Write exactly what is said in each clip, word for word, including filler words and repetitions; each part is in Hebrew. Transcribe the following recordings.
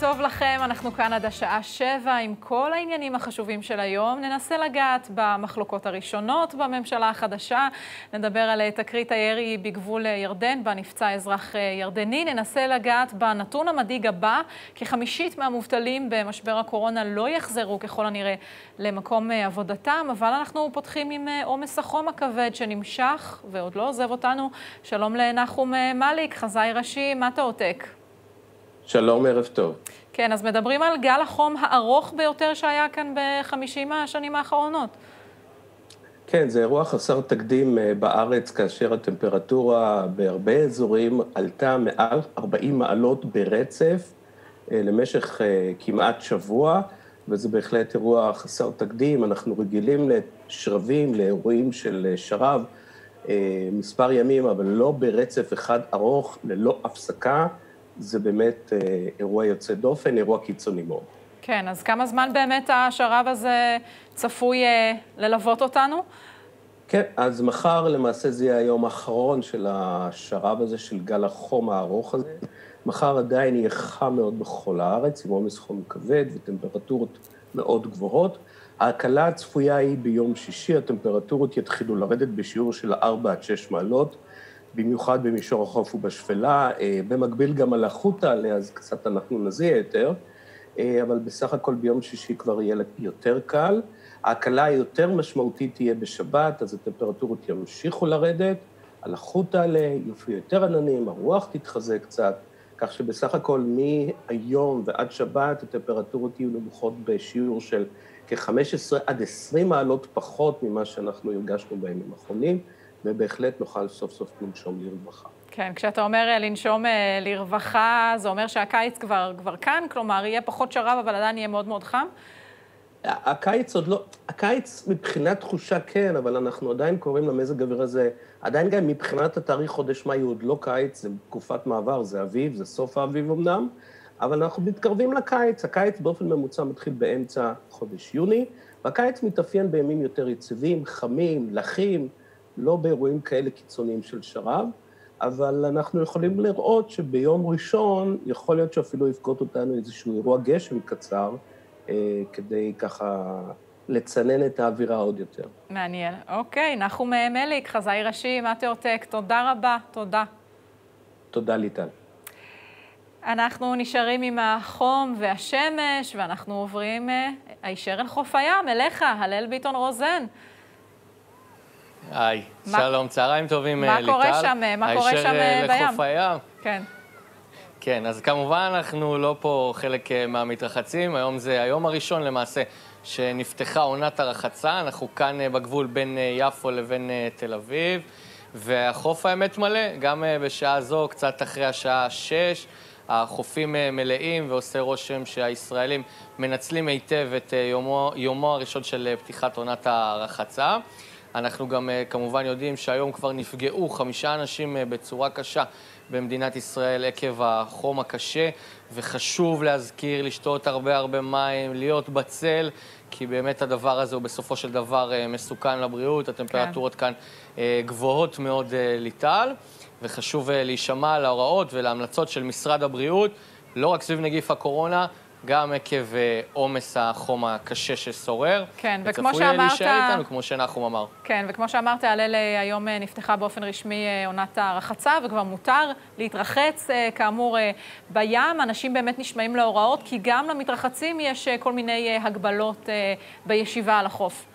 טוב לכם, אנחנו כאן עד השעה שבע עם כל העניינים החשובים של היום. ננסה לגעת במחלוקות הראשונות בממשלה החדשה, נדבר על תקרית הירי בגבול ירדן, בה נפצע אזרח ירדני, ננסה לגעת בנתון המדאיג הבא, כחמישית מהמובטלים במשבר הקורונה לא יחזרו ככל הנראה למקום עבודתם, אבל אנחנו פותחים עם עומס החום הכבד שנמשך ועוד לא עוזב אותנו. שלום לנחום מליק, חזאי ראשי, מה תעותק? שלום, ערב טוב. כן, אז מדברים על גל החום הארוך ביותר שהיה כאן ב-חמישים השנים האחרונות. כן, זה אירוע חסר תקדים בארץ, כאשר הטמפרטורה בהרבה אזורים עלתה מעל ארבעים מעלות ברצף למשך כמעט שבוע, וזה בהחלט אירוע חסר תקדים. אנחנו רגילים לשרבים, לאירועים של שרב מספר ימים, אבל לא ברצף אחד ארוך, ללא הפסקה. זה באמת אירוע יוצא דופן, אירוע קיצוני מאוד. כן, אז כמה זמן באמת השרב הזה צפוי ללוות אותנו? כן, אז מחר למעשה זה יהיה היום האחרון של השרב הזה, של גל החום הארוך הזה. מחר עדיין יהיה חם מאוד בכל הארץ, עם עומס חום כבד וטמפרטורות מאוד גבוהות. ההקלה הצפויה היא ביום שישי, הטמפרטורות יתחילו לרדת בשיעור של ארבע עד שש מעלות, במיוחד במישור החוף ובשפלה, במקביל גם על החוטה, אז קצת אנחנו נזיע יותר, אבל בסך הכל ביום שישי כבר יהיה יותר קל. ההקלה היותר משמעותית תהיה בשבת, אז הטמפרטורות ימשיכו לרדת, על החוטה יופיעו יותר עננים, הרוח תתחזק קצת, כך שבסך הכל מהיום ועד שבת הטמפרטורות יהיו נמוכות בשיעור של כ-חמש עשרה עד עשרים מעלות פחות ממה שאנחנו הרגשנו בימים האחרונים, ובהחלט נוכל סוף סוף לנשום לרווחה. כן, כשאתה אומר לנשום לרווחה, זה אומר שהקיץ כבר, כבר כאן, כלומר, יהיה פחות שרב, אבל עדיין יהיה מאוד מאוד חם? הקיץ עוד לא, הקיץ מבחינת תחושה כן, אבל אנחנו עדיין קוראים למזג האוויר הזה, עדיין גם מבחינת התאריך חודש מאי הוא עוד לא קיץ, זה תקופת מעבר, זה אביב, זה סוף האביב אמנם, אבל אנחנו מתקרבים לקיץ. הקיץ באופן ממוצע מתחיל באמצע חודש יוני, והקיץ מתאפיין בימים יותר יציבים, חמים, לחים, לא באירועים כאלה קיצוניים של שרב, אבל אנחנו יכולים לראות שביום ראשון יכול להיות שאפילו יפקוט אותנו איזשהו אירוע גשם קצר, אה, כדי ככה לצנן את האווירה עוד יותר. מעניין. אוקיי, נחום מליק, חזאי ראשי, מה תעותק? תודה רבה, תודה. תודה ליטל. אנחנו נשארים עם החום והשמש, ואנחנו עוברים הישר אל חוף הים, אליך, הלל ביטון רוזן. היי, שלום, צהריים טובים ליטל. מה קורה שם? מה קורה שם בים? הישר לחוף הים. כן. כן, אז כמובן אנחנו לא פה חלק מהמתרחצים, היום זה היום הראשון למעשה שנפתחה עונת הרחצה, אנחנו כאן בגבול בין יפו לבין תל אביב, והחוף האמת מלא, גם בשעה זו, קצת אחרי השעה שש, החופים מלאים ועושה רושם שהישראלים מנצלים היטב את יומו, יומו הראשון של פתיחת עונת הרחצה. אנחנו גם כמובן יודעים שהיום כבר נפגעו חמישה אנשים בצורה קשה במדינת ישראל עקב החום הקשה, וחשוב להזכיר לשתות הרבה הרבה מים, להיות בצל, כי באמת הדבר הזה הוא בסופו של דבר מסוכן לבריאות, הטמפרטורות כאן גבוהות מאוד ליטל, וחשוב להישמע להוראות ולהמלצות של משרד הבריאות, לא רק סביב נגיף הקורונה, גם עקב עומס החום הקשה ששורר. כן, וכמו שאמרת... וצפוי להישאר איתנו, כמו שנחום אמר. כן, וכמו שאמרת, הלל היום נפתחה באופן רשמי עונת הרחצה, וכבר מותר להתרחץ, כאמור, בים. אנשים באמת נשמעים להוראות, כי גם למתרחצים יש כל מיני הגבלות בישיבה על החוף.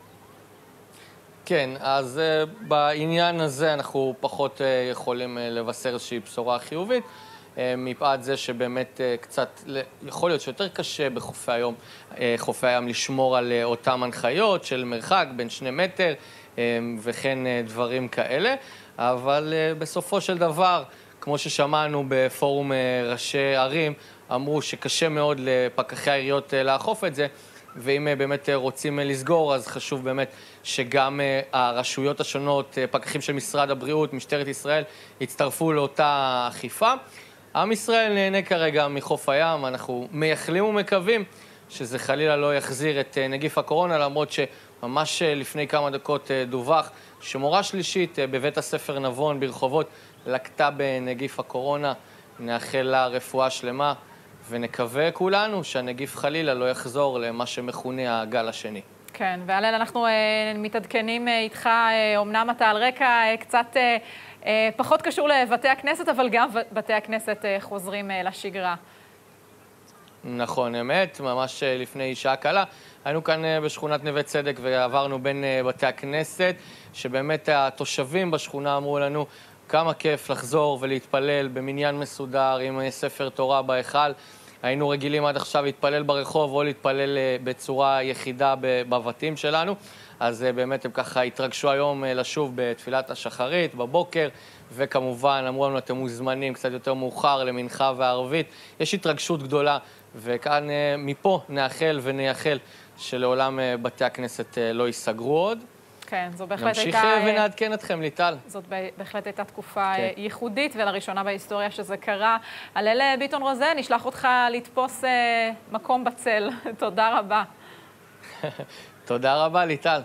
כן, אז בעניין הזה אנחנו פחות יכולים לבשר איזושהי בשורה חיובית, מפאת זה שבאמת קצת, יכול להיות שיותר קשה בחופי היום, חופי הים לשמור על אותם הנחיות של מרחק בין שני מטר וכן דברים כאלה, אבל בסופו של דבר, כמו ששמענו בפורום ראשי ערים, אמרו שקשה מאוד לפקחי העיריות לאכוף את זה, ואם באמת רוצים לסגור, אז חשוב באמת שגם הרשויות השונות, פקחים של משרד הבריאות, משטרת ישראל, יצטרפו לאותה אכיפה. עם ישראל נהנה כרגע מחוף הים, אנחנו מייחלים ומקווים שזה חלילה לא יחזיר את נגיף הקורונה, למרות שממש לפני כמה דקות דווח שמורה שלישית בבית הספר נבון ברחובות לקטה בנגיף הקורונה, נאחל לה רפואה שלמה ונקווה כולנו שהנגיף חלילה לא יחזור למה שמכונה הגל השני. כן, והלל, אנחנו אה, מתעדכנים אה, איתך, אה, אומנם אתה על רקע אה, קצת אה, אה, פחות קשור לבתי הכנסת, אבל גם בתי הכנסת אה, חוזרים אה, לשגרה. נכון, אמת, ממש אה, לפני שעה קלה. היינו כאן אה, בשכונת נווה צדק ועברנו בין אה, בתי הכנסת, שבאמת התושבים בשכונה אמרו לנו כמה כיף לחזור ולהתפלל במניין מסודר עם אה, ספר תורה בהיכל. היינו רגילים עד עכשיו להתפלל ברחוב או להתפלל בצורה יחידה בבתים שלנו, אז באמת הם ככה התרגשו היום לשוב בתפילת השחרית בבוקר, וכמובן אמרו לנו אתם מוזמנים קצת יותר מאוחר למנחה וערבית. יש התרגשות גדולה, וכאן מפה נאחל ונייחל שלעולם בתי הכנסת לא ייסגרו עוד. כן, זו בהחלט נמשיך הייתה... נמשיך ונעדכן אתכם, ליטל. זאת בהחלט הייתה תקופה כן. ייחודית, ולראשונה בהיסטוריה שזה קרה. הלל ביטון רוזן, נשלח אותך לתפוס מקום בצל. תודה רבה. תודה רבה, ליטל.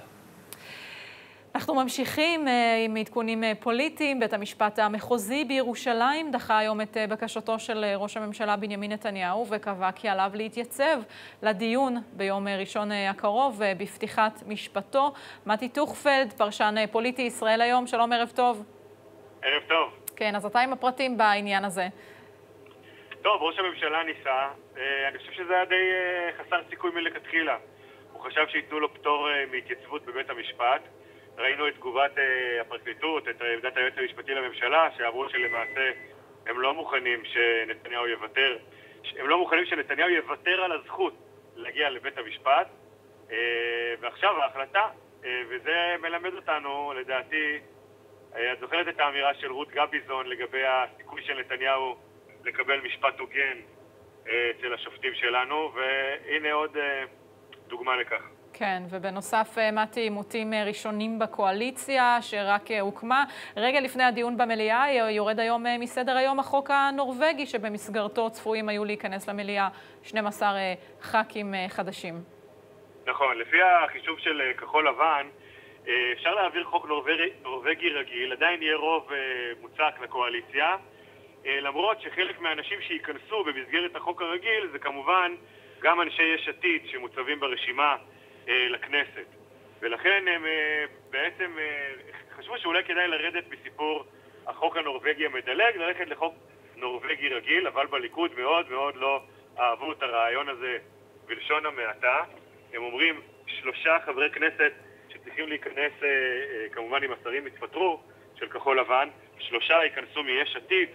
אנחנו ממשיכים עם עדכונים פוליטיים. בית המשפט המחוזי בירושלים דחה היום את בקשתו של ראש הממשלה בנימין נתניהו וקבע כי עליו להתייצב לדיון ביום ראשון הקרוב בפתיחת משפטו. מתי טוכפלד, פרשן פוליטי ישראל היום, שלום, ערב טוב. ערב טוב. כן, אז אתה עם הפרטים בעניין הזה. טוב, ראש הממשלה ניסה, אני חושב שזה היה די חסר סיכוי מלכתחילה. הוא חשב שייתנו לו פטור מהתייצבות בבית המשפט. ראינו את תגובת uh, הפרקליטות, את עמדת היועץ המשפטי לממשלה, שאמרו שלמעשה הם לא מוכנים שנתניהו יוותר, הם לא מוכנים שנתניהו יוותר על הזכות להגיע לבית המשפט, uh, ועכשיו ההחלטה, uh, וזה מלמד אותנו, לדעתי, uh, את זוכרת את האמירה של רות גביזון לגבי הסיכוי של נתניהו לקבל משפט הוגן uh, אצל השופטים שלנו, והנה עוד uh, דוגמה לכך. כן, ובנוסף, מתי, עימותים ראשונים בקואליציה, שרק הוקמה. רגע לפני הדיון במליאה, יורד היום מסדר היום החוק הנורווגי, שבמסגרתו צפויים היו להיכנס למליאה שנים עשר ח"כים חדשים. נכון, לפי החישוב של כחול לבן, אפשר להעביר חוק נורווגי רגיל, עדיין יהיה רוב מוצק לקואליציה, למרות שחלק מהאנשים שייכנסו במסגרת החוק הרגיל, זה כמובן גם אנשי יש עתיד שמוצבים ברשימה לכנסת. ולכן הם בעצם חשבו שאולי כדאי לרדת בסיפור החוק הנורווגי המדלג, ללכת לחוק נורווגי רגיל, אבל בליכוד מאוד מאוד לא אהבו את הרעיון הזה בלשון המעטה. הם אומרים שלושה חברי כנסת שצריכים להיכנס, כמובן אם השרים יתפטרו, של כחול לבן, שלושה ייכנסו מיש עתיד,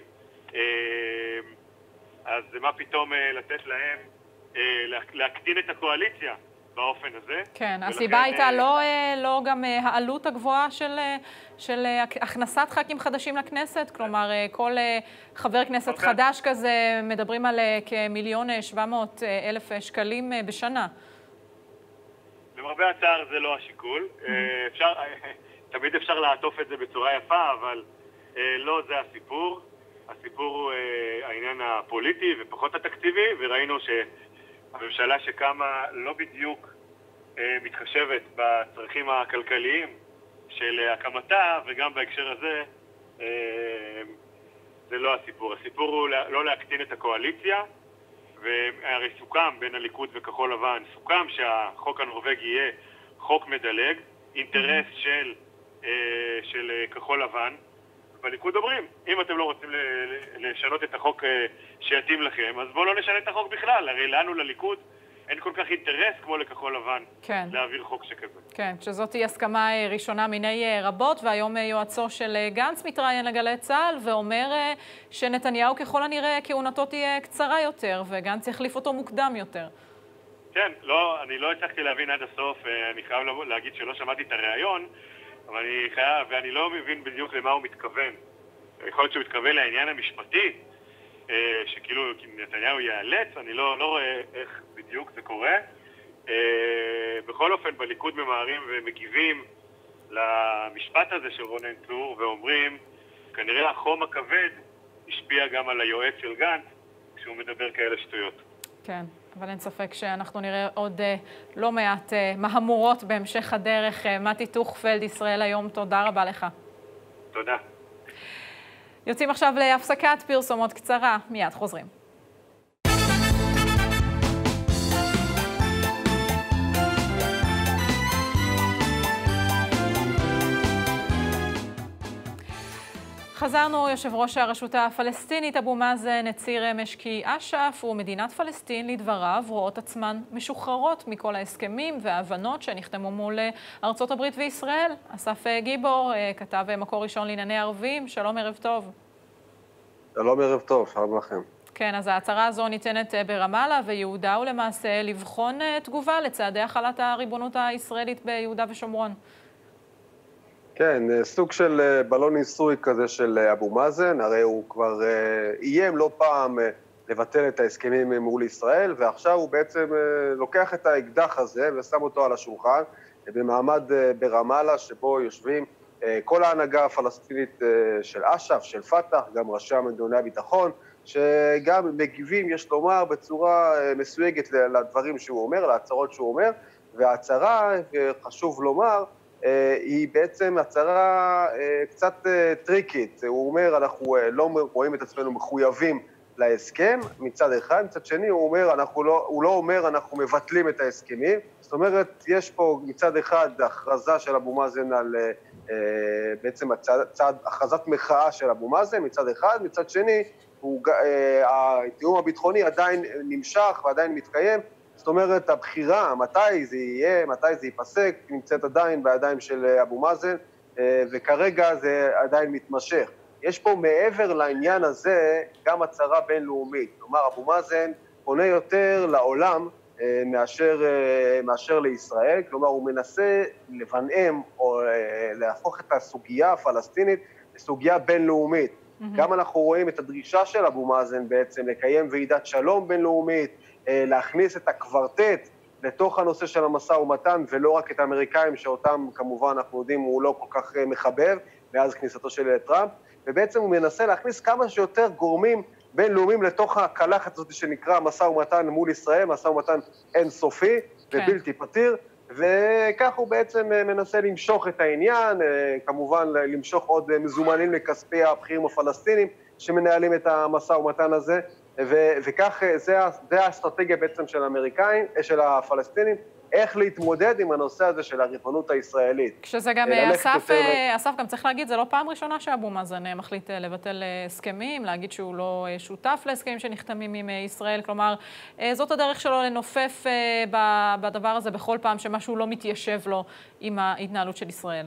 אז מה פתאום לתת להם להקטין את הקואליציה באופן הזה. כן, הסיבה הייתה לא, לא גם העלות הגבוהה של, של הכנסת ח"כים חדשים לכנסת, כלומר כל חבר כנסת חדש כזה מדברים על כמיליון שבע מאות אלף שקלים בשנה. למרבה הצער זה לא השיקול. אפשר, תמיד אפשר לעטוף את זה בצורה יפה, אבל לא זה הסיפור. הסיפור הוא העניין הפוליטי ופחות התקציבי, וראינו ש... הממשלה שקמה לא בדיוק אה, מתחשבת בצרכים הכלכליים של הקמתה, וגם בהקשר הזה אה, זה לא הסיפור. הסיפור הוא לא להקטין את הקואליציה, והרי סוכם בין הליכוד וכחול לבן, סוכם שהחוק הנורווגי יהיה חוק מדלג, אינטרס של, אה, של כחול לבן. בליכוד אומרים, אם אתם לא רוצים לשנות את החוק שיתאים לכם, אז בואו לא נשנה את החוק בכלל. הרי לנו לליכוד אין כל כך אינטרס כמו לכחול לבן כן. להעביר חוק שכזה. כן, שזאת היא הסכמה ראשונה מיני רבות, והיום יועצו של גנץ מתראיין לגלי צה"ל ואומר שנתניהו ככל הנראה כהונתו תהיה קצרה יותר, וגנץ יחליף אותו מוקדם יותר. כן, לא, אני לא הצלחתי להבין עד הסוף, אני חייב להגיד שלא שמעתי את הרעיון, אבל אני חייב, ואני לא מבין בדיוק למה הוא מתכוון. יכול להיות שהוא מתכוון לעניין המשפטי, שכאילו נתניהו ייאלץ, אני לא, לא רואה איך בדיוק זה קורה. בכל אופן, בליכוד ממהרים ומגיבים למשפט הזה של רונן צור, ואומרים, כנראה החום הכבד השפיע גם על היועץ של גנץ, כשהוא מדבר כאלה שטויות. כן, אבל אין ספק שאנחנו נראה עוד לא מעט מהמורות בהמשך הדרך. מתי טוכפלד, ישראל היום, תודה רבה לך. תודה. יוצאים עכשיו להפסקת פרסומות קצרה, מיד חוזרים. חזרנו, יושב ראש הרשות הפלסטינית אבו מאזן הצהיר אמש כי אש"ף ומדינת פלסטין לדבריו רואות עצמן משוחררות מכל ההסכמים וההבנות שנחתמו מול ארצות הברית וישראל. אסף גיבור, כתב מקור ראשון לענייני ערבים, שלום, ערב טוב. שלום, ערב טוב, שלום לכם. כן, אז ההצהרה הזו ניתנת ברמאללה, ויהודה הוא למעשה לבחון תגובה לצעדי החלת הריבונות הישראלית ביהודה ושומרון. כן, סוג של בלון ניסוי כזה של אבו מאזן, הרי הוא כבר איים לא פעם לבטל את ההסכמים מול ישראל, ועכשיו הוא בעצם לוקח את האקדח הזה ושם אותו על השולחן, במעמד ברמאללה שבו יושבים כל ההנהגה הפלסטינית של אש"ף, של פת"ח, גם ראשי מנגנוני הביטחון, שגם מגיבים, יש לומר, בצורה מסויגת לדברים שהוא אומר, להצהרות שהוא אומר, וההצהרה, חשוב לומר, היא בעצם הצהרה קצת טריקית. הוא אומר, אנחנו לא רואים את עצמנו מחויבים להסכם, מצד אחד, מצד שני, הוא אומר, אנחנו לא, הוא לא אומר, אנחנו מבטלים את ההסכמים. זאת אומרת, יש פה מצד אחד הכרזה של אבו מאזן על, בעצם הצד, צד, הכרזת מחאה של אבו מאזן, מצד אחד, מצד שני, הוא, התיאום הביטחוני עדיין נמשך ועדיין מתקיים. זאת אומרת, הבחירה, מתי זה יהיה, מתי זה ייפסק, נמצאת עדיין בידיים של אבו מאזן, וכרגע זה עדיין מתמשך. יש פה מעבר לעניין הזה גם הצהרה בינלאומית. כלומר, אבו מאזן פונה יותר לעולם מאשר, מאשר לישראל, כלומר, הוא מנסה לבנאם או להפוך את הסוגיה הפלסטינית לסוגיה בינלאומית. Mm-hmm. גם אנחנו רואים את הדרישה של אבו מאזן בעצם לקיים ועידת שלום בינלאומית, להכניס את הקוורטט לתוך הנושא של המשא ומתן, ולא רק את האמריקאים, שאותם כמובן אנחנו יודעים הוא לא כל כך מחבב, מאז כניסתו של טראמפ, ובעצם הוא מנסה להכניס כמה שיותר גורמים בינלאומיים לתוך הקלחת הזאת שנקרא משא ומתן מול ישראל, משא ומתן אינסופי ובלתי פתיר, וכך הוא בעצם מנסה למשוך את העניין, כמובן למשוך עוד מזומנים לכספי הבחירים הפלסטינים שמנהלים את המשא ומתן הזה, ו- וכך זה, זה האסטרטגיה בעצם של האמריקאים, של הפלסטינים, איך להתמודד עם הנושא הזה של הריבונות הישראלית. כשזה גם, אסף, אסף, גם צריך להגיד, זה לא פעם ראשונה שאבו מאזן מחליט לבטל הסכמים, להגיד שהוא לא שותף להסכמים שנחתמים עם ישראל, כלומר, זאת הדרך שלו לנופף בדבר הזה בכל פעם שמשהו לא מתיישב לו עם ההתנהלות של ישראל.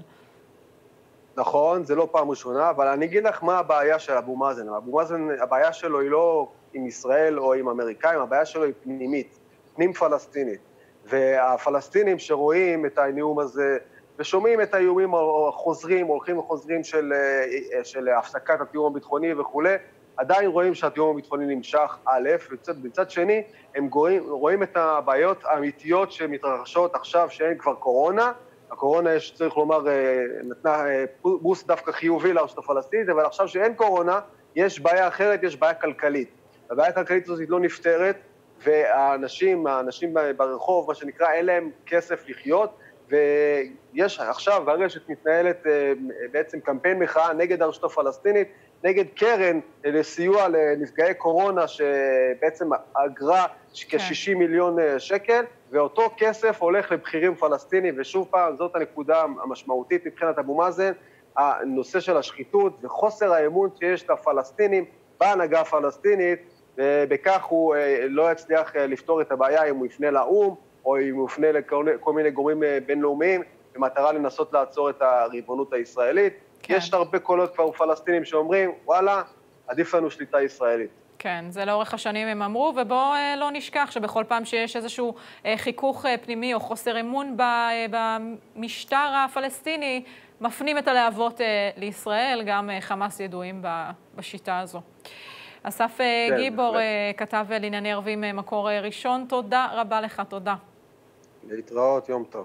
נכון, זה לא פעם ראשונה, אבל אני אגיד לך מה הבעיה של אבו מאזן. אבו מאזן, הבעיה שלו היא לא עם ישראל או עם אמריקאים, הבעיה שלו היא פנימית, פנים פלסטינית. והפלסטינים שרואים את הנאום הזה, ושומעים את האיומים החוזרים, הולכים וחוזרים של, של הפסקת התיאום הביטחוני וכו', עדיין רואים שהתיאום הביטחוני נמשך א', ובצד שני, הם רואים, רואים את הבעיות האמיתיות שמתרחשות עכשיו שאין כבר קורונה, הקורונה, יש, צריך לומר, נתנה בוסט דווקא חיובי לרשות הפלסטינית, אבל עכשיו שאין קורונה, יש בעיה אחרת, יש בעיה כלכלית. הבעיה הכלכלית הזאת לא נפתרת, והאנשים, האנשים ברחוב, מה שנקרא, אין להם כסף לחיות, ויש עכשיו, ברשת מתנהלת בעצם קמפיין מחאה נגד הרשות הפלסטינית, נגד קרן לסיוע לנפגעי קורונה, שבעצם אגרה כ-שישים מיליון שקל, ואותו כסף הולך לבחירים פלסטינים, ושוב פעם, זאת הנקודה המשמעותית מבחינת אבו מאזן, הנושא של השחיתות וחוסר האמון שיש לפלסטינים, בהנהגה הפלסטינית, ובכך הוא לא יצליח לפתור את הבעיה אם הוא יפנה לאום, או אם הוא יפנה לכל מיני גורמים בינלאומיים, במטרה לנסות לעצור את הריבונות הישראלית. כן. יש הרבה קולות כבר פלסטינים שאומרים, וואלה, עדיף לנו שליטה ישראלית. כן, זה לאורך השנים הם אמרו, ובואו לא נשכח שבכל פעם שיש איזשהו חיכוך פנימי או חוסר אמון במשטר הפלסטיני, מפנים את הלהבות לישראל, גם חמאס ידועים בשיטה הזו. אסף כן, גיבור, בהחלט. כתב לענייני ערבים מקור ראשון, תודה רבה לך, תודה. להתראות, יום טוב.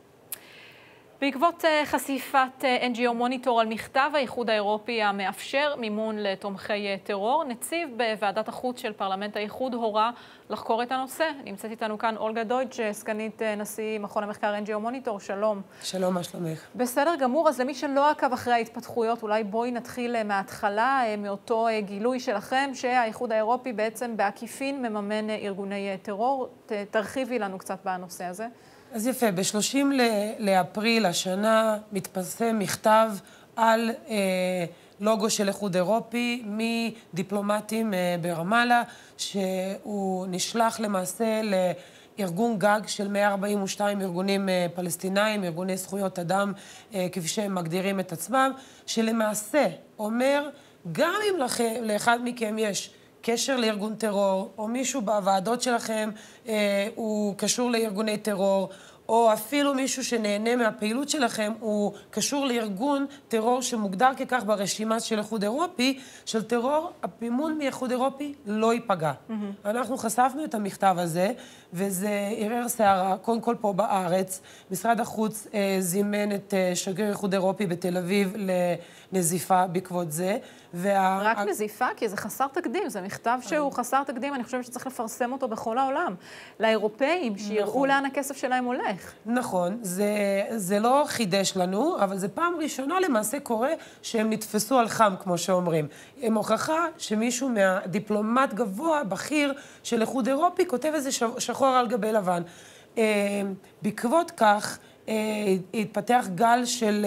בעקבות חשיפת אן ג'י או מוניטור על מכתב האיחוד האירופי המאפשר מימון לתומכי טרור, נציב בוועדת החוץ של פרלמנט האיחוד הורה לחקור את הנושא. נמצאת איתנו כאן אולגה דויטש, סגנית נשיא מכון המחקר אן ג'י או מוניטור. שלום. שלום, מה שלומך? בסדר גמור, אז למי שלא עקב אחרי ההתפתחויות, אולי בואי נתחיל מההתחלה, מאותו גילוי שלכם, שהאיחוד האירופי בעצם בעקיפין מממן ארגוני טרור. תרחיבי לנו קצת בנושא הזה. אז יפה, ב-שלושים לאפריל השנה מתפרסם מכתב על אה, לוגו של איחוד אירופי מדיפלומטים ברמאללה, שהוא נשלח למעשה לארגון גג של מאה ארבעים ושתיים ארגונים פלסטינאים, ארגוני זכויות אדם, כפי שהם מגדירים את עצמם, שלמעשה אומר, גם אם לכם, לאחד מכם יש קשר לארגון טרור, או מישהו בוועדות שלכם אה, הוא קשור לארגוני טרור, או אפילו מישהו שנהנה מהפעילות שלכם הוא קשור לארגון טרור שמוגדר ככך ברשימה של איחוד אירופי, של טרור, המימון מאיחוד אירופי לא ייפגע. Mm-hmm. אנחנו חשפנו את המכתב הזה, וזה ערער שערה, קודם כל פה בארץ. משרד החוץ אה, זימן את אה, שגריר איחוד אירופי בתל אביב לנזיפה בעקבות זה. וה... רק נזיפה? כי זה חסר תקדים, זה מכתב שהוא חסר תקדים, אני חושבת שצריך לפרסם אותו בכל העולם. לאירופאים, שיראו נכון. לאן הכסף שלהם הולך. נכון, זה, זה לא חידש לנו, אבל זה פעם ראשונה למעשה קורה שהם נתפסו על חם, כמו שאומרים. הם הוכחה שמישהו מהדיפלומט גבוה, בכיר, של איחוד אירופי, כותב איזה שחור על גבי לבן. בעקבות כך, התפתח גל של...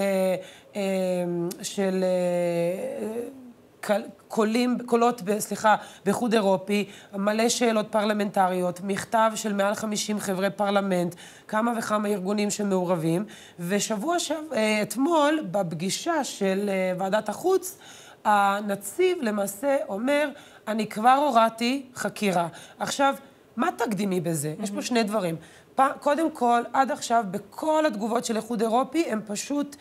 של קולים, קולות, סליחה, באיחוד אירופי, מלא שאלות פרלמנטריות, מכתב של מעל חמישים חברי פרלמנט, כמה וכמה ארגונים שמעורבים, ושבוע שב, אתמול, בפגישה של ועדת החוץ, הנציב למעשה אומר, אני כבר הורדתי חקירה. עכשיו, מה תקדימי בזה? Mm-hmm. יש פה שני דברים. קודם כל, עד עכשיו, בכל התגובות של איחוד אירופי, הם פשוט,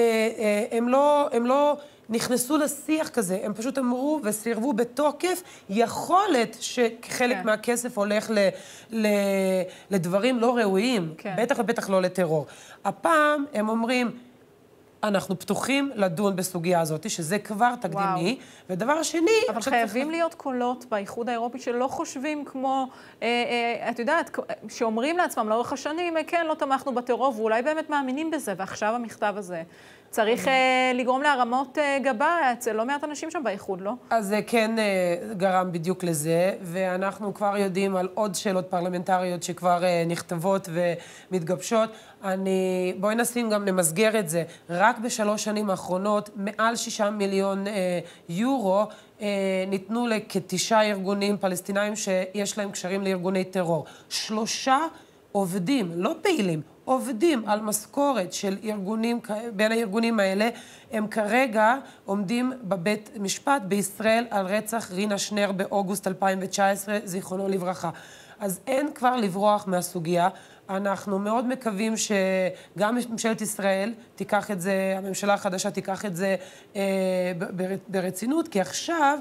הם לא, הם לא נכנסו לשיח כזה, הם פשוט אמרו וסירבו בתוקף יכולת שחלק כן. מהכסף הולך ל, ל, לדברים לא ראויים, כן. בטח ובטח לא לטרור. הפעם הם אומרים, אנחנו פתוחים לדון בסוגיה הזאת, שזה כבר תקדימי, וואו. ודבר שני... אבל חייבים צריך... להיות קולות באיחוד האירופי שלא חושבים כמו, אה, אה, את יודעת, שאומרים לעצמם לאורך השנים, כן, לא תמכנו בטרור, ואולי באמת מאמינים בזה, ועכשיו המכתב הזה. צריך אה, לגרום להרמות אה, גבה אצל לא מעט אנשים שם באיחוד, לא? אז זה כן אה, גרם בדיוק לזה, ואנחנו כבר יודעים על עוד שאלות פרלמנטריות שכבר אה, נכתבות ומתגבשות. אני, בואי נשים גם למסגר את זה. רק בשלוש שנים האחרונות, מעל שישה מיליון אה, יורו אה, ניתנו לכתשעה ארגונים פלסטינאים שיש להם קשרים לארגוני טרור. שלושה עובדים, לא פעילים, עובדים על משכורת של ארגונים, בין הארגונים האלה, הם כרגע עומדים בבית משפט בישראל על רצח רינה שנר באוגוסט אלפיים תשע עשרה, זיכרונו לברכה. אז אין כבר לברוח מהסוגיה. אנחנו מאוד מקווים שגם ממשלת ישראל תיקח את זה, הממשלה החדשה תיקח את זה אה, ברצינות, כי עכשיו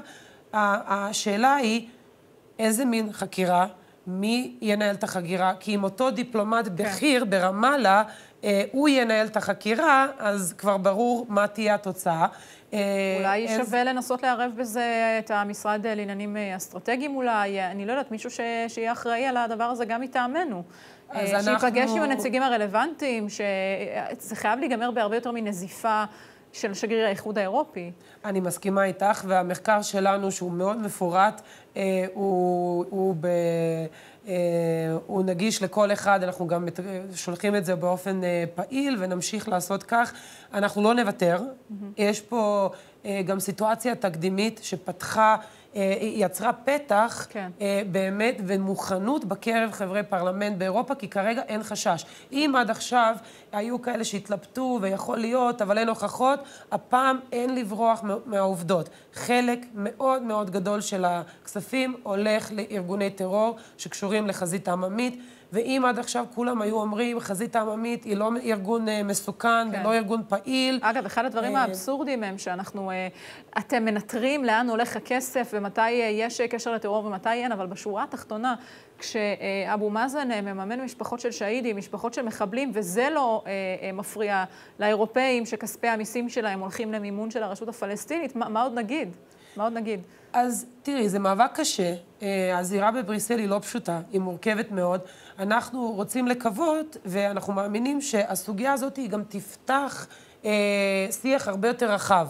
השאלה היא איזה מין חקירה, מי ינהל את החקירה, כי אם אותו דיפלומט בכיר כן. ברמאללה, אה, הוא ינהל את החקירה, אז כבר ברור מה תהיה התוצאה. אולי אה, שווה איז... לנסות לערב בזה את המשרד לעניינים אסטרטגיים אולי, אני לא יודעת, מישהו ש... שיהיה אחראי על הדבר הזה גם מטעמנו. שיפגש אנחנו... עם הנציגים הרלוונטיים, שזה חייב להיגמר בהרבה יותר מנזיפה של שגריר האיחוד האירופי. אני מסכימה איתך, והמחקר שלנו, שהוא מאוד מפורט, אה, הוא, הוא, ב, אה, הוא נגיש לכל אחד, אנחנו גם שולחים את זה באופן אה, פעיל, ונמשיך לעשות כך. אנחנו לא נוותר. Mm-hmm. יש פה אה, גם סיטואציה תקדימית שפתחה, היא יצרה פתח כן. באמת ומוכנות בקרב חברי פרלמנט באירופה, כי כרגע אין חשש. אם עד עכשיו היו כאלה שהתלבטו ויכול להיות, אבל אין הוכחות, הפעם אין לברוח מהעובדות. חלק מאוד מאוד גדול של הכספים הולך לארגוני טרור שקשורים לחזית העממית, ואם עד עכשיו כולם היו אומרים, חזית העממית היא לא ארגון מסוכן, כן. ולא ארגון פעיל. אגב, אחד הדברים האבסורדיים הם שאנחנו, אתם מנטרים לאן הולך הכסף, ומתי יש קשר לטרור ומתי אין, אבל בשורה התחתונה, כשאבו מאזן מממן משפחות של שהידים, משפחות של מחבלים, וזה לא מפריע לאירופאים שכספי המיסים שלהם הולכים למימון של הרשות הפלסטינית, מה, מה עוד נגיד? מה עוד נגיד? אז תראי, זה מאבק קשה. הזירה בבריסל היא לא פשוטה, היא מורכבת מאוד. אנחנו רוצים לקוות, ואנחנו מאמינים שהסוגיה הזאת היא גם תפתח אה, שיח הרבה יותר רחב.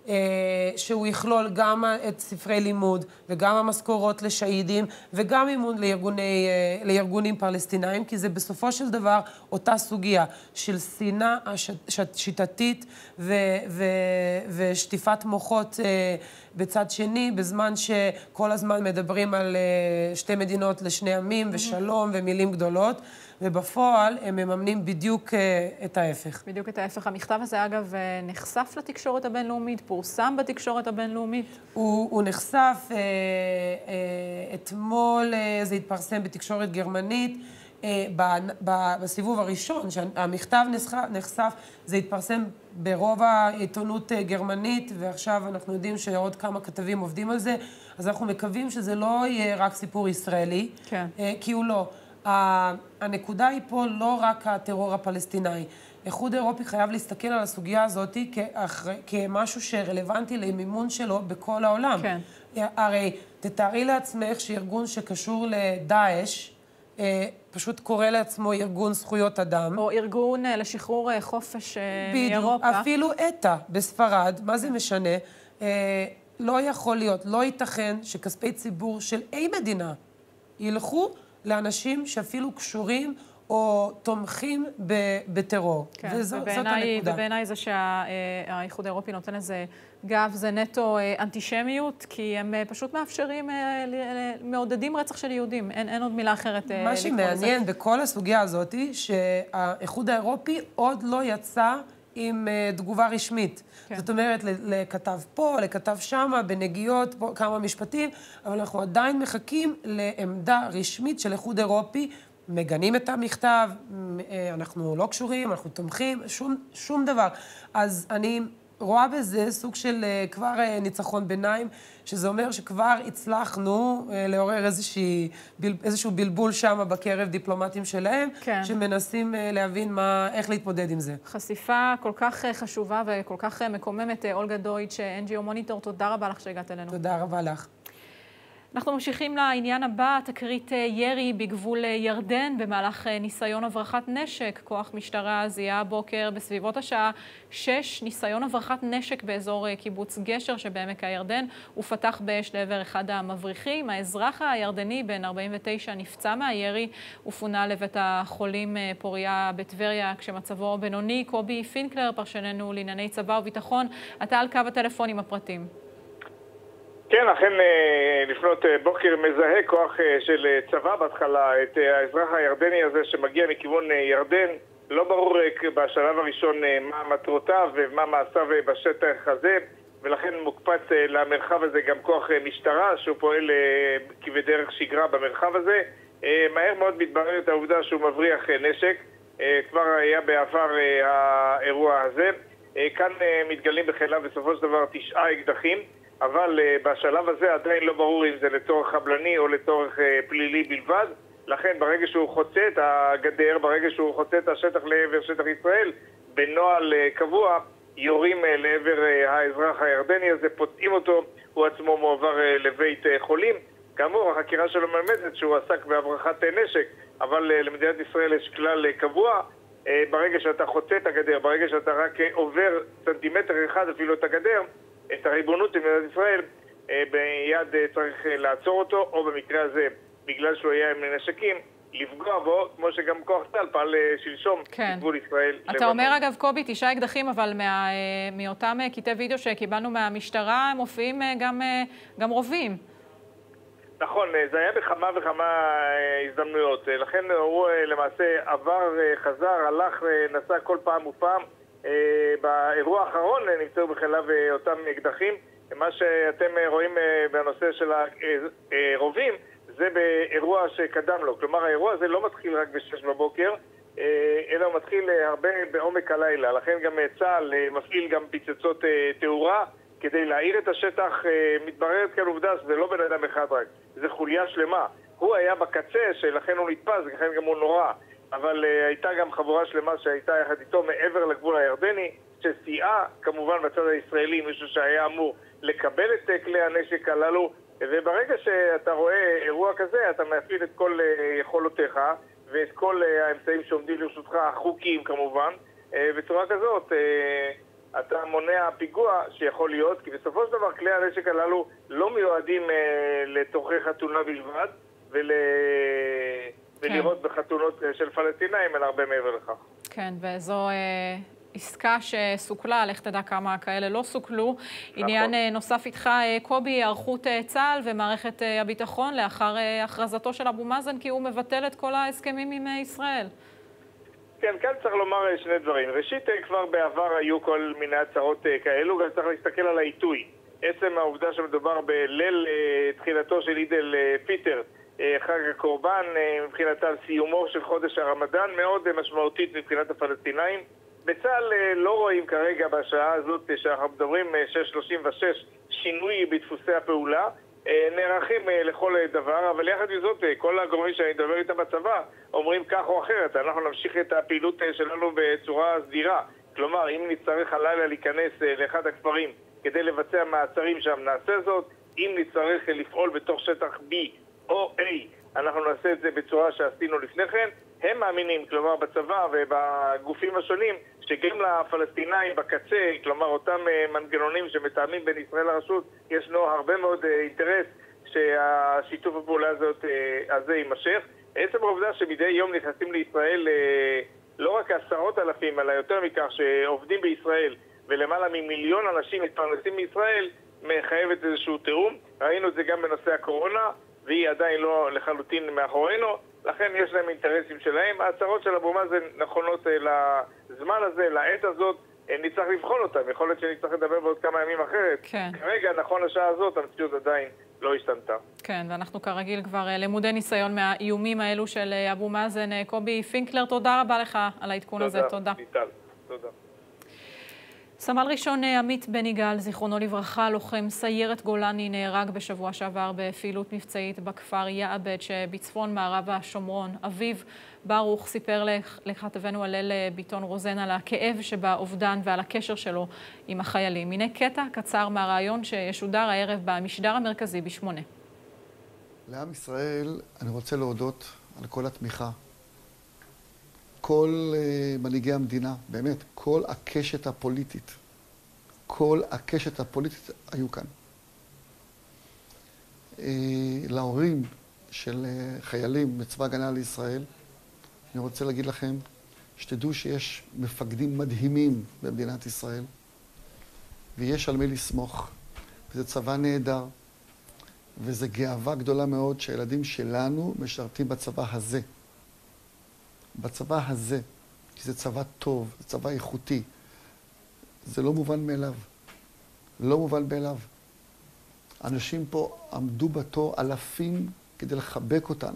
שהוא יכלול גם את ספרי לימוד וגם המשכורות לשהידים וגם מימון לארגוני, לארגונים פלסטינאים, כי זה בסופו של דבר אותה סוגיה של שנאה שיטתית ו, ו, ושטיפת מוחות בצד שני, בזמן שכל הזמן מדברים על שתי מדינות לשני עמים ושלום ומילים גדולות, ובפועל הם מממנים בדיוק את ההפך. בדיוק את ההפך. המכתב הזה, אגב, נחשף לתקשורת הבינלאומית, פורסם בתקשורת הבינלאומית? הוא, הוא נחשף, אה, אה, אתמול אה, זה התפרסם בתקשורת גרמנית, אה, ב, ב, בסיבוב הראשון, שהמכתב נחשף, נחשף, זה התפרסם ברוב העיתונות גרמנית, ועכשיו אנחנו יודעים שעוד כמה כתבים עובדים על זה, אז אנחנו מקווים שזה לא יהיה רק סיפור ישראלי, כן. אה, כי הוא לא. הנקודה היא פה לא רק הטרור הפלסטיני. איחוד אירופי חייב להסתכל על הסוגיה הזאת כמשהו שרלוונטי למימון שלו בכל העולם. כן. הרי תתארי לעצמך שארגון שקשור לדאעש, פשוט קורא לעצמו ארגון זכויות אדם. או ארגון לשחרור חופש מאירופה. בדיוק, אפילו אתא בספרד, מה זה משנה? לא יכול להיות, לא ייתכן שכספי ציבור של אי מדינה ילכו לאנשים שאפילו קשורים או תומכים בטרור. כן, וזאת הנקודה. ובעיניי זה שהאיחוד האירופי נותן איזה גב, זה נטו אנטישמיות, כי הם פשוט מאפשרים, מעודדים רצח של יהודים. אין, אין עוד מילה אחרת לקרוא לזה. מה שמעניין בכל הסוגיה הזאת, שהאיחוד האירופי עוד לא יצא עם תגובה רשמית. כן. זאת אומרת, לכתב פה, לכתב שמה, בנגיעות, פה, כמה משפטים, אבל אנחנו עדיין מחכים לעמדה רשמית של איחוד אירופי, מגנים את המכתב, אנחנו לא קשורים, אנחנו תומכים, שום, שום דבר. אז אני רואה בזה סוג של כבר ניצחון ביניים, שזה אומר שכבר הצלחנו לעורר איזושהי, איזשהו בלבול שם בקרב דיפלומטים שלהם, כן. שמנסים להבין מה, איך להתמודד עם זה. חשיפה כל כך חשובה וכל כך מקוממת, אולגה דויטש, אן ג'י או מוניטור, תודה רבה לך שהגעת אלינו. תודה רבה לך. אנחנו ממשיכים לעניין הבא, תקרית ירי בגבול ירדן במהלך ניסיון הברחת נשק. כוח משטרה זיהה הבוקר בסביבות השעה שש ניסיון הברחת נשק באזור קיבוץ גשר שבעמק הירדן. הוא פתח באש לעבר אחד המבריחים. האזרח הירדני בן ארבעים ותשע נפצע מהירי ופונה לבית החולים פוריה בטבריה כשמצבו בינוני. קובי פינקלר, פרשננו לענייני צבא וביטחון, אתה על קו הטלפון עם הפרטים. כן, אכן לפנות בוקר מזהה כוח של צבא בהתחלה את האזרח הירדני הזה שמגיע מכיוון ירדן. לא ברור בשלב הראשון מה מטרותיו ומה מעשיו בשטח הזה, ולכן מוקפץ למרחב הזה גם כוח משטרה שהוא פועל כבדרך שגרה במרחב הזה. מהר מאוד מתבררת העובדה שהוא מבריח נשק, כבר היה בעבר האירוע הזה. כאן מתגלים בחילה בסופו של דבר תשעה אקדחים, אבל uh, בשלב הזה עדיין לא ברור אם זה לצורך חבלני או לצורך uh, פלילי בלבד. לכן ברגע שהוא חוצה את הגדר, ברגע שהוא חוצה את השטח לעבר שטח ישראל, בנוהל uh, קבוע יורים uh, לעבר uh, האזרח הירדני הזה, פוצעים אותו, הוא עצמו מועבר uh, לבית uh, חולים. כאמור, החקירה שלו מלמדת שהוא עסק בהברחת uh, נשק, אבל uh, למדינת ישראל יש כלל uh, קבוע. Uh, ברגע שאתה חוצה את הגדר, ברגע שאתה רק uh, עובר סנטימטר אחד אפילו את הגדר, את הריבונות של מדינת ישראל, ביד צריך לעצור אותו, או במקרה הזה, בגלל שהוא היה עם נשקים, לפגוע בו, כמו שגם כוח צה"ל פעל שלשום כן. בגבול ישראל. אתה לבטון. אומר אגב, קובי, תשעה אקדחים, אבל מה, מאותם קטעי וידאו שקיבלנו מהמשטרה, הם מופיעים גם, גם רובים. נכון, זה היה בכמה וכמה הזדמנויות. לכן הוא למעשה עבר, חזר, הלך, נסע כל פעם ופעם. באירוע האחרון נמצאו בחילה אותם אקדחים. מה שאתם רואים בנושא של הרובים זה באירוע שקדם לו. כלומר, האירוע הזה לא מתחיל רק בשש בבוקר, אלא הוא מתחיל הרבה בעומק הלילה. לכן גם צה"ל מפעיל גם פיצצות תאורה כדי להאיר את השטח. מתבררת כאן עובדה שזה לא בן אדם אחד רק, זה חוליה שלמה. הוא היה בקצה, שלכן הוא נתפס, לכן גם הוא נורא. אבל uh, הייתה גם חבורה שלמה שהייתה יחד איתו מעבר לגבול הירדני, שסייעה כמובן בצד הישראלי, מישהו שהיה אמור לקבל את uh, כלי הנשק הללו, וברגע שאתה רואה אירוע כזה, אתה מפעיל את כל uh, יכולותיך, ואת כל uh, האמצעים שעומדים לרשותך, החוקיים כמובן, uh, בצורה כזאת, uh, אתה מונע פיגוע שיכול להיות, כי בסופו של דבר כלי הנשק הללו לא מיועדים אה, לתוכי חתונה בלבד, ול... כן. ולראות בחתונות של פלסטינאים, אלא הרבה מעבר לכך. כן, וזו אה, עסקה שסוכלה, לך תדע כמה כאלה לא סוכלו. נכון. עניין אה, נוסף איתך, אה, קובי, היערכות אה, צה"ל ומערכת אה, הביטחון לאחר אה, הכרזתו של אבו מאזן, כי הוא מבטל את כל ההסכמים עם אה, ישראל. כן, כאן צריך לומר שני דברים. ראשית, כבר בעבר היו כל מיני הצהרות כאלו, גם צריך להסתכל על העיתוי. עצם העובדה שמדובר בליל תחילתו של עיד אל פיטר, חג הקורבן, מבחינת על סיומו של חודש הרמדאן, מאוד משמעותית מבחינת הפלסטינאים. בצה"ל לא רואים כרגע בשעה הזאת שאנחנו מדברים שש שלושים ושש שינוי בדפוסי הפעולה. נערכים לכל דבר, אבל יחד עם זאת, כל הגורמים שאני מדבר איתם בצבא אומרים כך או אחרת. אנחנו נמשיך את הפעילות שלנו בצורה סדירה. כלומר, אם נצטרך הלילה להיכנס לאחד הכפרים כדי לבצע מעצרים שם, נעשה זאת. אם נצטרך לפעול בתוך שטח B או A, אנחנו נעשה את זה בצורה שעשינו לפני כן. הם מאמינים, כלומר בצבא ובגופים השונים, שגם לפלסטינאים בקצה, כלומר אותם מנגנונים שמתאמים בין ישראל לרשות, ישנו הרבה מאוד אינטרס שהשיתוף הפעולה הזאת, הזה יימשך. עצם העובדה שמדי יום נכנסים לישראל לא רק עשרות אלפים, אלא יותר מכך שעובדים בישראל ולמעלה ממיליון אנשים מתפרנסים מישראל, מחייבת איזשהו תיאום. ראינו את זה גם בנושא הקורונה, והיא עדיין לא לחלוטין מאחורינו, לכן יש להם אינטרסים שלהם. ההצהרות של אבו מאזן נכונות לזמן הזה, לעת הזאת, נצטרך לבחון אותם. יכול להיות שנצטרך לדבר בעוד כמה ימים אחרת. כן. כרגע, נכון לשעה הזאת, המציאות עדיין לא השתנתה. כן, ואנחנו כרגיל כבר למודי ניסיון מהאיומים האלו של אבו מאזן. קובי פינקלר, תודה רבה לך על העדכון הזה. תודה. ביטל, תודה. סמל ראשון עמית בן יגאל, זיכרונו לברכה, לוחם סיירת גולני, נהרג בשבוע שעבר בפעילות מבצעית בכפר יעבד שבצפון מערב השומרון. אביו ברוך סיפר לכתבנו הלל ביטון רוזן על הכאב שבאובדן ועל הקשר שלו עם החיילים. הנה קטע קצר מהרעיון שישודר הערב במשדר המרכזי בשמונה. לעם ישראל אני רוצה להודות על כל התמיכה. כל uh, מנהיגי המדינה, באמת, כל הקשת הפוליטית, כל הקשת הפוליטית היו כאן. Uh, להורים של uh, חיילים בצבא הגנה לישראל, אני רוצה להגיד לכם, שתדעו שיש מפקדים מדהימים במדינת ישראל, ויש על מי לסמוך, וזה צבא נהדר, וזה גאווה גדולה מאוד שהילדים שלנו משרתים בצבא הזה. בצבא הזה, כי זה צבא טוב, זה צבא איכותי. זה לא מובן מאליו. לא מובן מאליו. אנשים פה עמדו בתור אלפים כדי לחבק אותנו.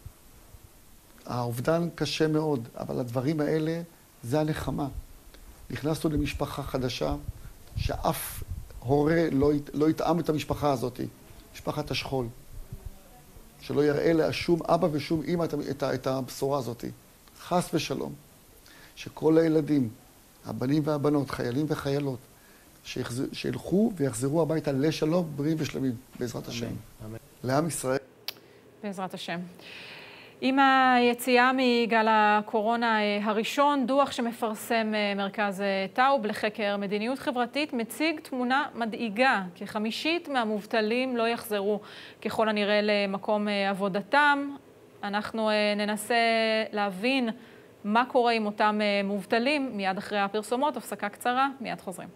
האובדן קשה מאוד, אבל הדברים האלה זה הנחמה. נכנסנו למשפחה חדשה, שאף הורה לא, לא יתאם את המשפחה הזאת, משפחת השכול. שלא יראה לה שום אבא ושום אמא את, את, את הבשורה הזאת. חס ושלום, שכל הילדים, הבנים והבנות, חיילים וחיילות, שילכו ויחזרו הביתה לשלום, בריאים ושלמים, בעזרת השם. אמן. לעם ישראל. בעזרת השם. עם היציאה מגל הקורונה הראשון, דוח שמפרסם מרכז טאוב לחקר מדיניות חברתית מציג תמונה מדאיגה. כחמישית מהמובטלים לא יחזרו ככל הנראה למקום עבודתם. אנחנו ננסה להבין מה קורה עם אותם מובטלים מיד אחרי הפרסומות. הפסקה קצרה, מיד חוזרים.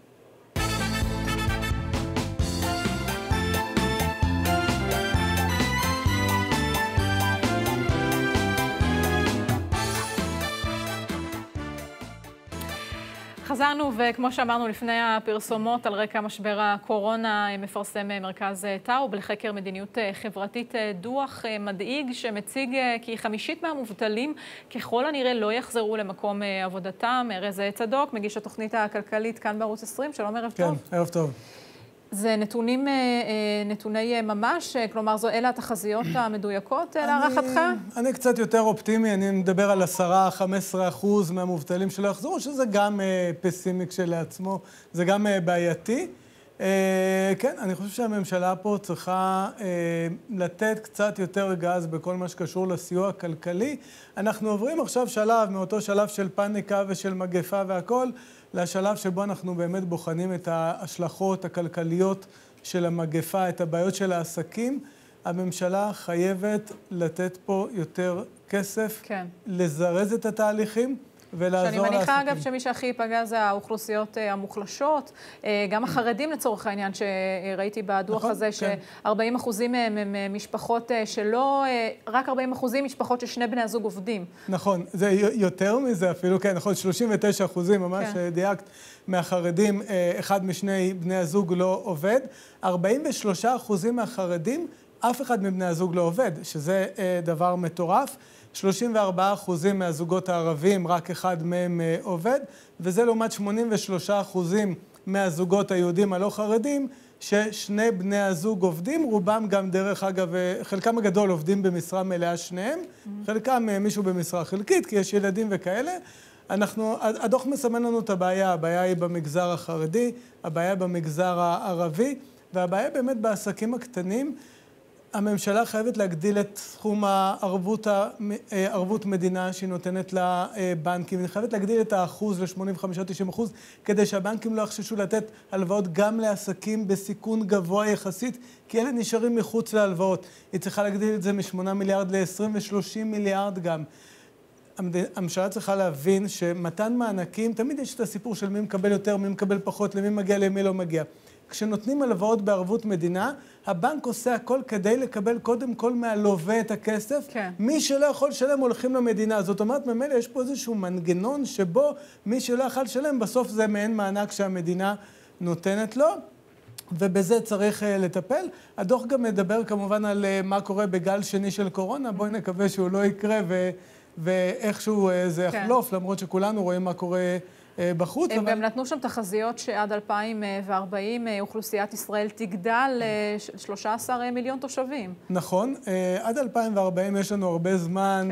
חזרנו, וכמו שאמרנו לפני הפרסומות, על רקע משבר הקורונה מפרסם מרכז טאוב לחקר מדיניות חברתית דוח מדאיג שמציג כי חמישית מהמובטלים ככל הנראה לא יחזרו למקום עבודתם. ארז צדוק, מגיש התוכנית הכלכלית כאן בערוץ עשרים, שלום, ערב טוב. כן, ערב טוב. זה נתונים, נתוני ממש, כלומר זו אלה התחזיות המדויקות להערכתך? אני קצת יותר אופטימי, אני מדבר על עשרה עד חמישה עשר אחוז מהמובטלים שלא יחזרו, שזה גם פסימי כשלעצמו, זה גם בעייתי. כן, אני חושב שהממשלה פה צריכה לתת קצת יותר גז בכל מה שקשור לסיוע הכלכלי. אנחנו עוברים עכשיו שלב, מאותו שלב של פאניקה ושל מגפה והכל, לשלב שבו אנחנו באמת בוחנים את ההשלכות הכלכליות של המגפה, את הבעיות של העסקים. הממשלה חייבת לתת פה יותר כסף, כן. לזרז את התהליכים. שאני מניחה, אגב, שמי שהכי ייפגע זה האוכלוסיות המוחלשות, גם החרדים לצורך העניין, שראיתי בדוח הזה, ש-ארבעים אחוזים מהם הם משפחות שלא, רק ארבעים אחוזים משפחות ששני בני הזוג עובדים. נכון, זה יותר מזה אפילו, כן, נכון, שלושים ותשעה אחוזים, ממש דייקת, מהחרדים, אחד משני בני הזוג לא עובד. ארבעים ושלושה אחוזים מהחרדים, אף אחד מבני הזוג לא עובד, שזה דבר מטורף. שלושים וארבעה אחוזים מהזוגות הערבים, רק אחד מהם עובד, וזה לעומת שמונים ושלושה אחוזים מהזוגות היהודים הלא חרדים, ששני בני הזוג עובדים, רובם גם דרך אגב, חלקם הגדול עובדים במשרה מלאה שניהם, mm-hmm. חלקם מישהו במשרה חלקית, כי יש ילדים וכאלה. אנחנו, הדוח מסמן לנו את הבעיה, הבעיה היא במגזר החרדי, הבעיה היא במגזר הערבי, והבעיה באמת בעסקים הקטנים. הממשלה חייבת להגדיל את סכום הערבות, הערבות מדינה שהיא נותנת לבנקים. היא חייבת להגדיל את האחוז ל-שמונים וחמישה עד תשעים אחוז, כדי שהבנקים לא יחששו לתת הלוואות גם לעסקים בסיכון גבוה יחסית, כי אלה נשארים מחוץ להלוואות. היא צריכה להגדיל את זה מ-שמונה מיליארד ל-עשרים ושלושים מיליארד גם. הממשלה צריכה להבין שמתן מענקים, תמיד יש את הסיפור של מי מקבל יותר, מי מקבל פחות, למי מגיע, למי לא מגיע. כשנותנים הלוואות בערבות מדינה, הבנק עושה הכל כדי לקבל קודם כל מהלווה את הכסף. כן. מי שלא יכול לשלם הולכים למדינה. זאת אומרת, ממילא יש פה איזשהו מנגנון שבו מי שלא יכול לשלם, בסוף זה מעין מענק שהמדינה נותנת לו, ובזה צריך uh, לטפל. הדוח גם מדבר כמובן על uh, מה קורה בגל שני של קורונה. בואי נקווה שהוא לא יקרה ו- ואיכשהו uh, זה יחלוף, כן. למרות שכולנו רואים מה קורה בחוץ. הם גם נתנו שם תחזיות שעד אלפיים וארבעים אוכלוסיית ישראל תגדל ל-שלושה עשר מיליון תושבים. נכון. עד אלפיים וארבעים יש לנו הרבה זמן.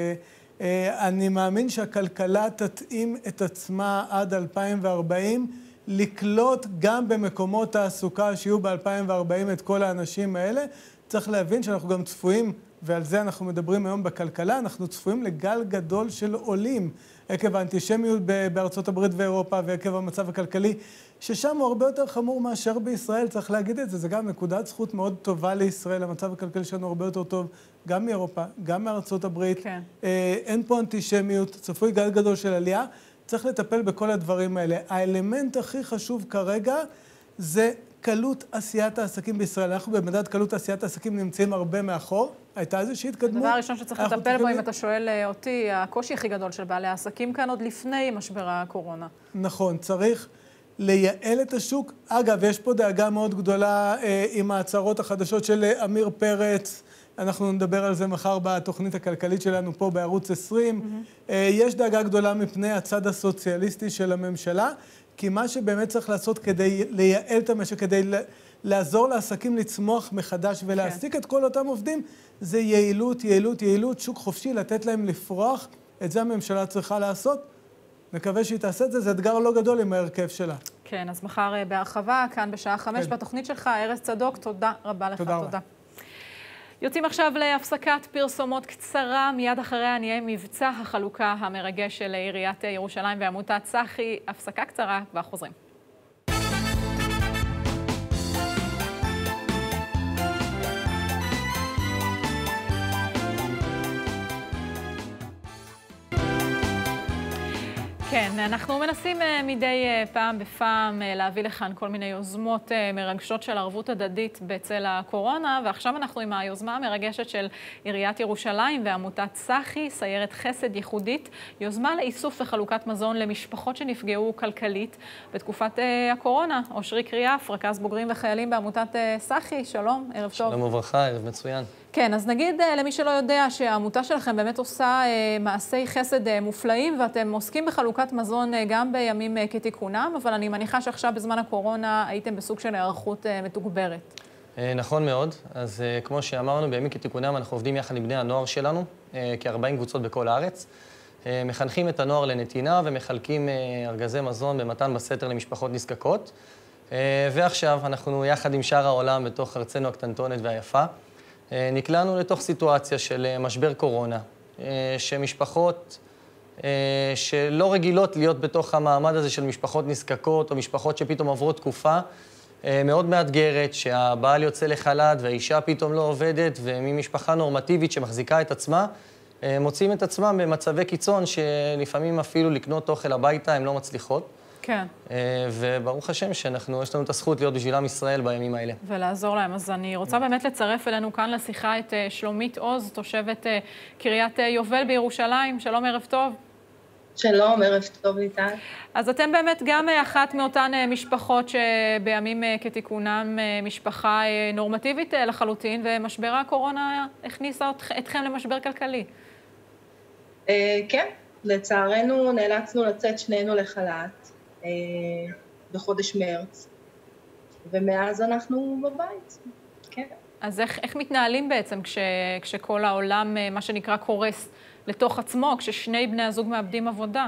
אני מאמין שהכלכלה תתאים את עצמה עד אלפיים וארבעים, לקלוט גם במקומות תעסוקה שיהיו ב-אלפיים וארבעים את כל האנשים האלה. צריך להבין שאנחנו גם צפויים, ועל זה אנחנו מדברים היום בכלכלה, אנחנו צפויים לגל גדול של עולים, עקב האנטישמיות בארצות הברית ואירופה, ועקב המצב הכלכלי, ששם הוא הרבה יותר חמור מאשר בישראל, צריך להגיד את זה. זה גם נקודת זכות מאוד טובה לישראל, המצב הכלכלי שלנו הרבה יותר טוב, גם מאירופה, גם מארצות הברית. כן. אין פה אנטישמיות, צפוי גל גדול של עלייה, צריך לטפל בכל הדברים האלה. האלמנט הכי חשוב כרגע זה קלות עשיית העסקים בישראל. אנחנו במדד קלות עשיית העסקים נמצאים הרבה מאחור. הייתה איזושהי התקדמות. הדבר הראשון שצריך לטפל בו, אם אתה שואל אותי, הקושי הכי גדול של בעלי העסקים כאן עוד לפני משבר הקורונה. נכון, צריך לייעל את השוק. אגב, יש פה דאגה מאוד גדולה אה, עם ההצהרות החדשות של אמיר פרץ. אנחנו נדבר על זה מחר בתוכנית הכלכלית שלנו פה בערוץ עשרים. Mm-hmm. אה, יש דאגה גדולה מפני הצד הסוציאליסטי של הממשלה, כי מה שבאמת צריך לעשות כדי לייעל את המשק, כדי לעזור לעסקים לצמוח מחדש ולהעסיק כן. את כל אותם עובדים, זה יעילות, יעילות, יעילות, שוק חופשי, לתת להם לפרוח. את זה הממשלה צריכה לעשות. נקווה שהיא תעשה את זה, זה אתגר לא גדול עם ההרכב שלה. כן, אז מחר בהרחבה, כאן בשעה חמש, כן. בתוכנית שלך, ארז צדוק, תודה רבה לך, תודה. תודה. יוצאים עכשיו להפסקת פרסומות קצרה, מיד אחריה נהיה מבצע החלוקה המרגש של עיריית ירושלים ועמותת צחי. הפסקה קצרה, כבר חוזרים. כן, אנחנו מנסים מדי פעם בפעם להביא לכאן כל מיני יוזמות מרגשות של ערבות הדדית בצל הקורונה, ועכשיו אנחנו עם היוזמה המרגשת של עיריית ירושלים ועמותת צחי, סיירת חסד ייחודית, יוזמה לאיסוף וחלוקת מזון למשפחות שנפגעו כלכלית בתקופת הקורונה. אושרי קריאף, רכז בוגרים וחיילים בעמותת צחי, שלום, ערב טוב. שלום וברכה, ערב מצוין. כן, אז נגיד למי שלא יודע שהעמותה שלכם באמת עושה מעשי חסד מופלאים, ואתם עוסקים בחלוקת מזון גם בימים כתיקונם, אבל אני מניחה שעכשיו בזמן הקורונה הייתם בסוג של הערכות מתוגברת. נכון מאוד. אז כמו שאמרנו, בימים כתיקונם אנחנו עובדים יחד עם בני הנוער שלנו, כ-ארבעים קבוצות בכל הארץ. מחנכים את הנוער לנתינה ומחלקים ארגזי מזון במתן בסתר למשפחות נזקקות. ועכשיו אנחנו יחד עם שאר העולם בתוך ארצנו הקטנטונת והיפה, נקלענו לתוך סיטואציה של משבר קורונה, שמשפחות שלא רגילות להיות בתוך המעמד הזה של משפחות נזקקות, או משפחות שפתאום עברו תקופה מאוד מאתגרת, שהבעל יוצא לחל"ת והאישה פתאום לא עובדת, וממשפחה נורמטיבית שמחזיקה את עצמה, מוצאים את עצמם במצבי קיצון שלפעמים אפילו לקנות אוכל הביתה, הם לא מצליחות. כן. וברוך השם שאנחנו, יש לנו את הזכות להיות בשביל עם ישראל בימים האלה. ולעזור להם. אז אני רוצה באמת לצרף אלינו כאן לשיחה את שלומית עוז, תושבת קריית יובל בירושלים. שלום, ערב טוב. שלום, ערב טוב ליטל. אז אתם באמת גם אחת מאותן משפחות שבימים כתיקונם משפחה נורמטיבית לחלוטין, ומשבר הקורונה הכניסה אתכם למשבר כלכלי. כן, לצערנו נאלצנו לצאת שנינו לחל"ת בחודש מרץ, ומאז אנחנו בבית, כן. אז איך, איך מתנהלים בעצם כש, כשכל העולם, מה שנקרא, קורס לתוך עצמו, כששני בני הזוג מאבדים עבודה?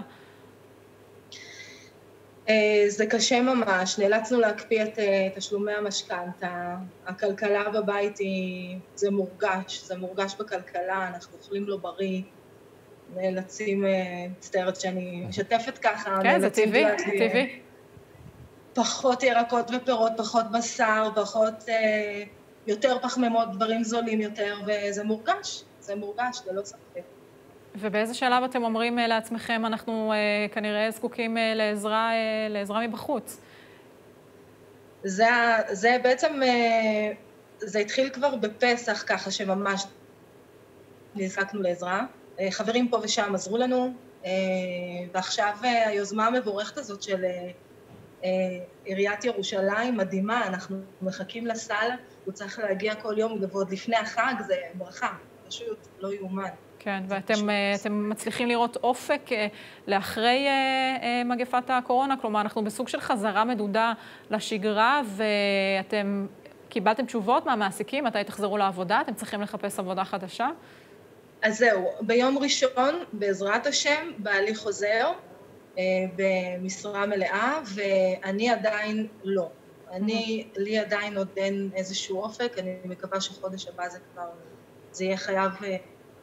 זה קשה ממש, נאלצנו להקפיא את תשלומי המשכנתה, הכלכלה בבית היא, זה מורגש, זה מורגש בכלכלה, אנחנו אוכלים לא בריא, נאלצים, מצטערת שאני משתפת ככה, כן, זה טבעי, טבעי. פחות ירקות ופירות, פחות בשר, פחות, יותר פחמימות, דברים זולים יותר, וזה מורגש, זה מורגש, ללא ספק. ובאיזה שלב אתם אומרים לעצמכם, אנחנו כנראה זקוקים לעזרה, לעזרה מבחוץ? זה, זה בעצם, זה התחיל כבר בפסח ככה שממש נזקקנו לעזרה. חברים פה ושם עזרו לנו, ועכשיו היוזמה המבורכת הזאת של עיריית ירושלים מדהימה, אנחנו מחכים לסל, הוא צריך להגיע כל יום, ועוד לפני החג זה ברכה, פשוט לא יאומן. כן, ואתם אתם מצליחים לראות אופק לאחרי מגפת הקורונה, כלומר אנחנו בסוג של חזרה מדודה לשגרה, ואתם קיבלתם תשובות מהמעסיקים, מתי תחזרו לעבודה, אתם צריכים לחפש עבודה חדשה? אז זהו, ביום ראשון, בעזרת השם, בעלי חוזר במשרה מלאה, ואני עדיין לא. אני, לי עדיין עוד אין איזשהו אופק, אני מקווה שחודש הבא זה כבר, זה יהיה חייב... אני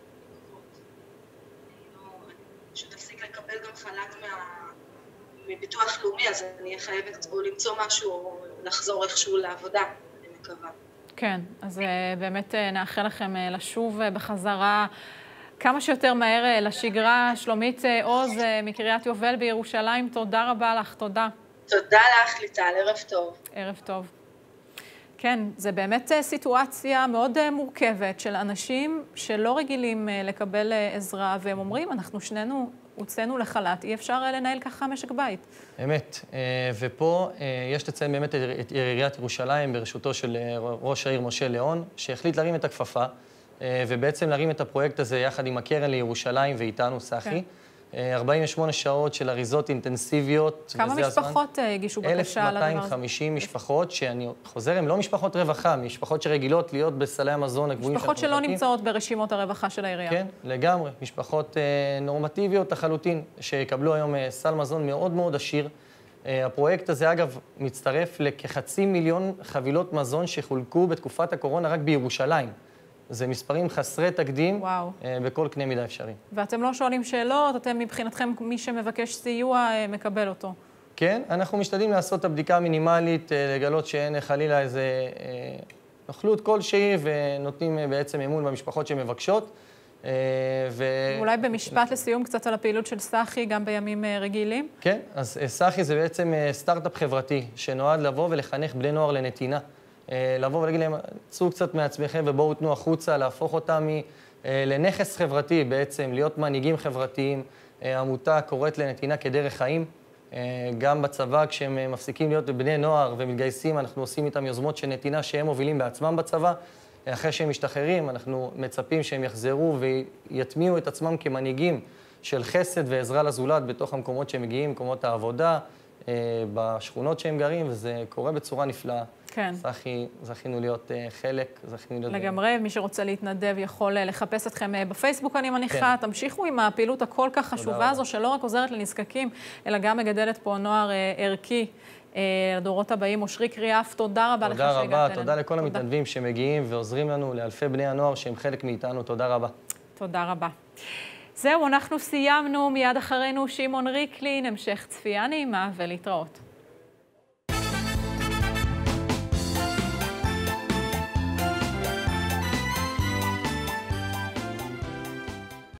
פשוט אפסיק לקבל גם חל"ת מביטוח לאומי, אז אני אהיה חייבת או למצוא משהו, או לחזור איכשהו לעבודה, אני מקווה. כן, אז באמת נאחל לכם לשוב בחזרה כמה שיותר מהר לשגרה. שלומית עוז מקריית יובל בירושלים, תודה רבה לך, תודה. תודה לך ליטל, ערב טוב. ערב טוב. כן, זה באמת סיטואציה מאוד מורכבת של אנשים שלא רגילים לקבל עזרה, והם אומרים, אנחנו שנינו הוצאנו לחל"ת, אי אפשר לנהל ככה משק בית. אמת, ופה יש לציין באמת את עיריית ירושלים בראשותו של ראש העיר משה ליאון, שהחליט להרים את הכפפה, ובעצם להרים את הפרויקט הזה יחד עם הקרן לירושלים ואיתנו, סחי. ארבעים ושמונה שעות של אריזות אינטנסיביות. כמה משפחות הגישו בקשה לדבר הזה? אלף מאתיים וחמישים משפחות, שאני חוזר, הן לא משפחות רווחה, משפחות שרגילות להיות בסלי המזון הגבוהים משפחות שלא נמצאות ברשימות הרווחה של העירייה. כן, לגמרי. משפחות נורמטיביות לחלוטין, שיקבלו היום סל מזון מאוד מאוד עשיר. הפרויקט הזה, אגב, מצטרף לכחצי מיליון חבילות מזון שחולקו בתקופת הקורונה רק בירושלים. זה מספרים חסרי תקדים, וואו. בכל קנה מידה אפשרי. ואתם לא שואלים שאלות, אתם מבחינתכם, מי שמבקש סיוע, מקבל אותו. כן, אנחנו משתדלים לעשות את הבדיקה המינימלית, לגלות שאין חלילה איזה נוכלות כלשהי, ונותנים בעצם אמון במשפחות שמבקשות. ו... אולי במשפט לסיום קצת על הפעילות של סחי, גם בימים רגילים? כן, אז סחי זה בעצם סטארט-אפ חברתי, שנועד לבוא ולחנך בני נוער לנתינה. לבוא ולהגיד להם, צאו קצת מעצמכם ובואו תנו החוצה, להפוך אותם לנכס חברתי בעצם, להיות מנהיגים חברתיים. עמותה קוראת לנתינה כדרך חיים. גם בצבא, כשהם מפסיקים להיות בני נוער ומתגייסים, אנחנו עושים איתם יוזמות של נתינה שהם מובילים בעצמם בצבא. אחרי שהם משתחררים, אנחנו מצפים שהם יחזרו ויטמיעו את עצמם כמנהיגים של חסד ועזרה לזולת בתוך המקומות שהם מגיעים, מקומות העבודה, בשכונות שהם גרים, וזה קורה בצורה נפלאה. כן. זכי, זכינו להיות חלק, זכינו להיות... לגמרי, מי שרוצה להתנדב יכול לחפש אתכם בפייסבוק, אני מניחה. כן. תמשיכו עם הפעילות הכל כך חשובה הזו, שלא רק עוזרת לנזקקים, אלא גם מגדלת פה נוער ערכי. לדורות הבאים, אושרי קריאף, תודה רבה לך שהגעת אלינו. תודה רבה, תודה לכל המתנדבים שמגיעים ועוזרים לנו, לאלפי בני הנוער שהם חלק מאיתנו, תודה רבה. תודה רבה. זהו, אנחנו סיימנו, מיד אחרינו שמעון ריקלין, המשך צפייה נעימה ולהתראות.